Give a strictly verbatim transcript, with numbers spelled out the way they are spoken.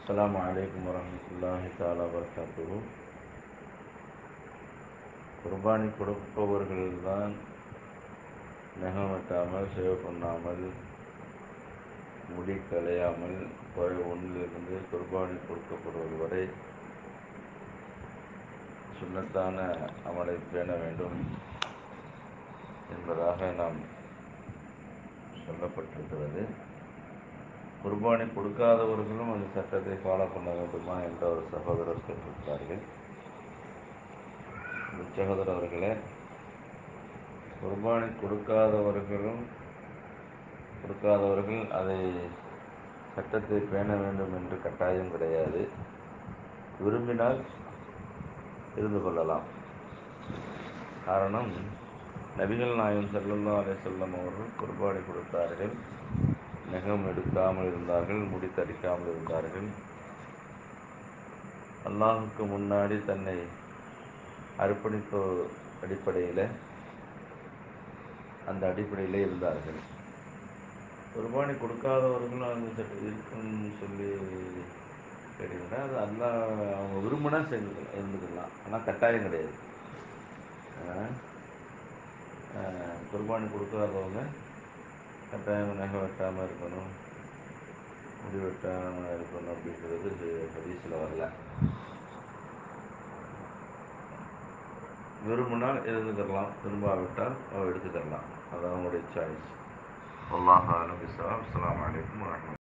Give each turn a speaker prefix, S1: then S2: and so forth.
S1: அஸ்ஸலாமு அலைக்கும் வரஹ்மத்துல்லாஹி தஆலா வபரகாத்துஹு. குர்பானி கொடுப்பவர்கள்தான் நகம் வெட்டாமல், சேவ் பண்ணாமல், முடி களையாமல் ஒன்றிலிருந்து குர்பானி கொடுக்கப்படுவது வரை சுன்னத்தான அமலை பேண வேண்டும் என்பதாக நாம் சொல்லப்பட்டிருக்கிறது. குர்பானி கொடுக்காதவர்களும் அந்த சட்டத்தை ஃபாலோ பண்ண வேண்டுமா என்ற ஒரு சகோதரர் கேட்டிருக்கிறார்கள். சகோதரர் அவர்களே, குர்பானி கொடுக்காதவர்களும் கொடுக்காதவர்கள் அதை சட்டத்தை பேண வேண்டும் என்று கட்டாயம் கிடையாது. விரும்பினால் இருந்து கொள்ளலாம். காரணம், நபிகள் நாயகம் ஸல்லல்லாஹு அலைஹி வஸல்லம் அவர்கள் குர்பானி கொடுத்தார்கள். நகம் எடுக்காமல் இருந்தார்கள், முடி தரிக்காமல் இருந்தார்கள். அல்லாஹுக்கு முன்னாடி தன்னை அர்ப்பணித்த அடிப்படையில் அந்த அடிப்படையிலே இருந்தார்கள். குர்பானி கொடுக்காதவர்களும் அந்த சட்டம் இருக்குன்னு சொல்லி கேட்டீங்கன்னா, அது அல்லாஹ் அவங்க விரும்பினா செஞ்சு இருந்துக்கலாம். ஆனால் கட்டாயம் கிடையாது. குர்பானி கொடுக்காதவங்க கட்டாயம் நகை வெட்டாமல் இருக்கணும், முடி வெட்டாமல் இருக்கணும் அப்படிங்கிறது ஹதீஸில் வரல. விரும்பினால் இருந்துக்கலாம், விரும்பாவிட்டால் அவ எடுத்துக்கலாம். அது அவங்களுடைய சாய்ஸ். அல்லாஹ் அலம் பிஸ்ஸவாப். அஸ்ஸலாமு அலைக்கும் வரஹ்மத்துல்லாஹி.